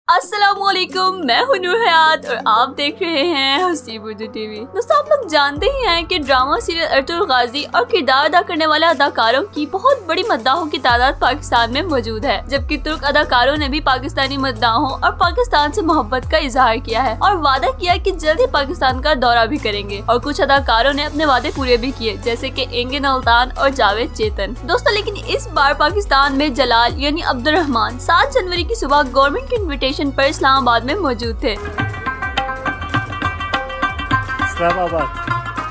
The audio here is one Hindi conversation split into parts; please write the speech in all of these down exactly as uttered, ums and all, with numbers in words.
अस्सलामुअलैकुम, मैं हूं नूर हयात और आप देख रहे हैं हंसी बुद्धि टीवी। दोस्तों, आप लोग जानते ही हैं कि ड्रामा सीरियल अर्तुगरुल गाजी और किरदार अदा करने वाले अदाकारों की बहुत बड़ी मद्दाहों की तादाद पाकिस्तान में मौजूद है, जबकि तुर्क अदाकारों ने भी पाकिस्तानी मद्दाहों और पाकिस्तान से मोहब्बत का इजहार किया है और वादा किया कि जल्द ही पाकिस्तान का दौरा भी करेंगे। और कुछ अदाकारों ने अपने वादे पूरे भी किए, जैसे की एंगे नल्तान और जावेद चेतन। दोस्तों, लेकिन इस बार पाकिस्तान में जलाल यानी अब्दुल रहमान सात जनवरी की सुबह गवर्नमेंट के इन्विटेशन पर इस्लामाबाद में मौजूद थे। इस्लामाबाद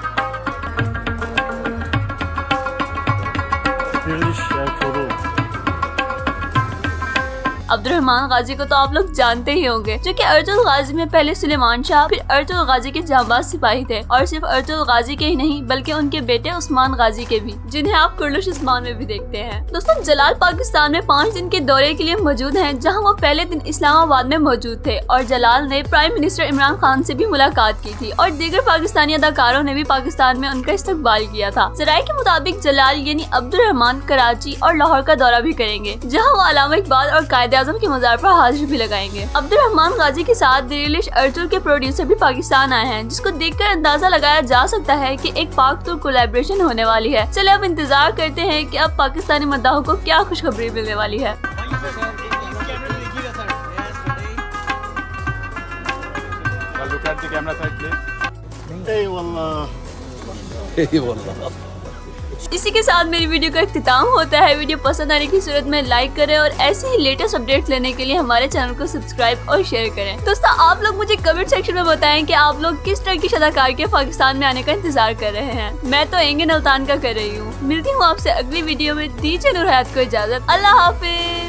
अब्दुल रहमान गाजी को तो आप लोग जानते ही होंगे, जो कि अर्तुगरुल गाजी में पहले सुलेमान शाह फिर अर्तुगरुल गाजी के जांबाज सिपाही थे। और सिर्फ अर्तुगरुल गाजी के ही नहीं बल्कि उनके बेटे उस्मान गाजी के भी, जिन्हें आप कुर्लुश उस्मान में भी देखते हैं। दोस्तों, जलाल पाकिस्तान में पाँच दिन के दौरे के लिए मौजूद हैं, जहां वो पहले दिन इस्लामाबाद में मौजूद थे और जलाल ने प्राइम मिनिस्टर इमरान खान से भी मुलाकात की थी और दीगर पाकिस्तानी अदाकारों ने भी पाकिस्तान में उनका इस्तकबाल किया था। जराये के मुताबिक जलाल यानी अब्दुल रहमान कराची और लाहौर का दौरा भी करेंगे, जहाँ वो अल्लामा इकबाल और कायदे आज़म के मज़ार पर हाजिरी भी लगाएंगे। अब्दुल रहमान गाजी के साथ दिरिलिश अर्तुगरुल के प्रोड्यूसर भी पाकिस्तान आए हैं, जिसको देखकर अंदाजा लगाया जा सकता है कि एक पाक तुर्क कोलैबोरेशन होने वाली है। चले अब इंतजार करते हैं कि अब पाकिस्तानी मद्दाहों को क्या खुशखबरी मिलने वाली है। इसी के साथ मेरी वीडियो का इख्तिताम होता है। वीडियो पसंद आने की सूरत में लाइक करें और ऐसे ही लेटेस्ट अपडेट्स लेने के लिए हमारे चैनल को सब्सक्राइब और शेयर करें। दोस्तों, आप लोग मुझे कमेंट सेक्शन में बताएं कि आप लोग किस तरह की अदाकार के पाकिस्तान में आने का इंतजार कर रहे हैं। मैं तो एंगे नल्तान का कर रही हूँ। मिलती हूँ आपसे अगली वीडियो में। दीजिए नूर हयात को इजाजत। अल्लाह हाफिज।